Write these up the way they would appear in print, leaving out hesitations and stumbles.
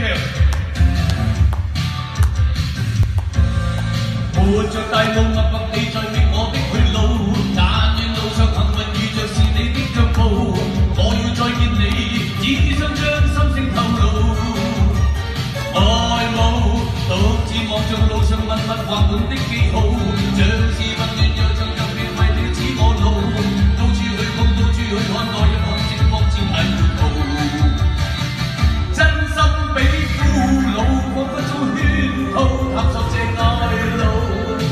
you。活着大路默默地在觅我的去路，但願路上幸運遇着是你的腳步。我要再見你，只想將心聲透露。愛慕，獨自望着路上密密畫滿的記號，像是混亂又像特別為了指我路。到處去碰，到處去看，內入陷阱方知太糊塗。真心比俘虜，彷彿遭圈套，探索這愛路。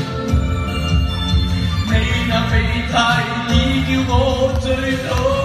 你那美態已叫我醉倒。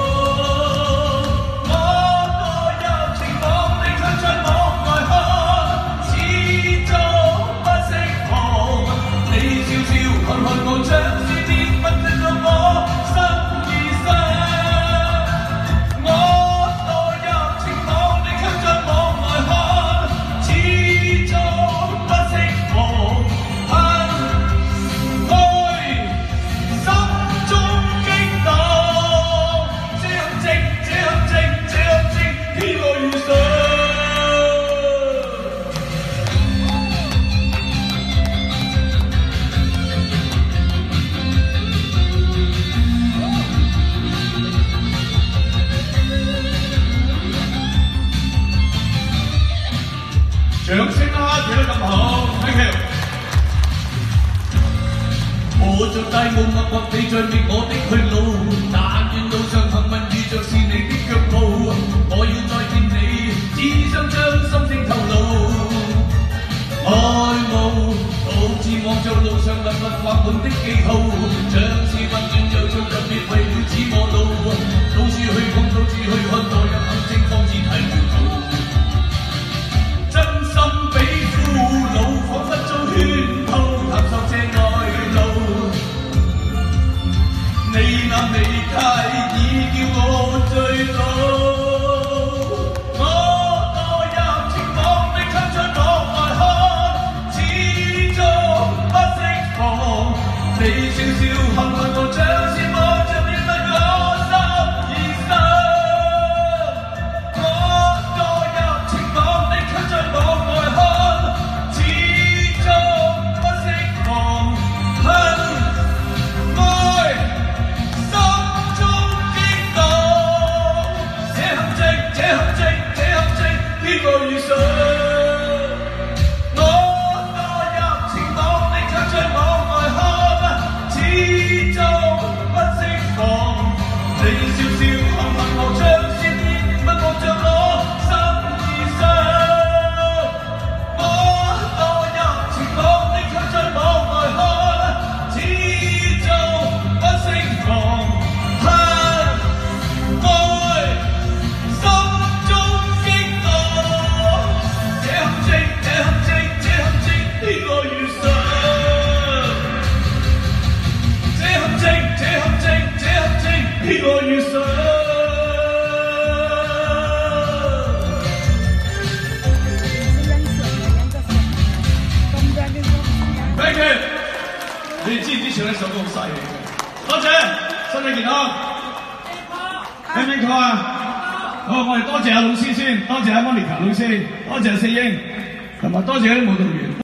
掌聲啦，企得咁好 ，thank you。我像大霧默默地在覓我的去路，但願路上幸運遇着是你的腳步。我要再見你，只想將心聲透露。愛慕，獨自望着路上密密畫滿的記號，像是混亂又像特別為了指我路。到處去碰，到處去看，墮入陷阱方知太糊塗。你那美態已叫我醉倒，我墮入情網，你卻在往外看，始終不釋放。你笑笑陷害我，像是望着你問我心已傷。我墮入情網，你卻在往外看，始終不釋放。我遇上，我墮入情網，你卻在往外看，始終不釋放。你笑笑陷害我，像是天不望着我心已傷。我墮入情網，你卻在往外看，始終不釋放。騙我遇上，thank you。你哋知唔知唱呢首歌好犀利嘅？多謝，身體健康。聽唔聽講啊？好，我哋多謝阿老師先，多謝阿 Monica 老師，多謝阿四英，同埋多謝啲舞蹈員。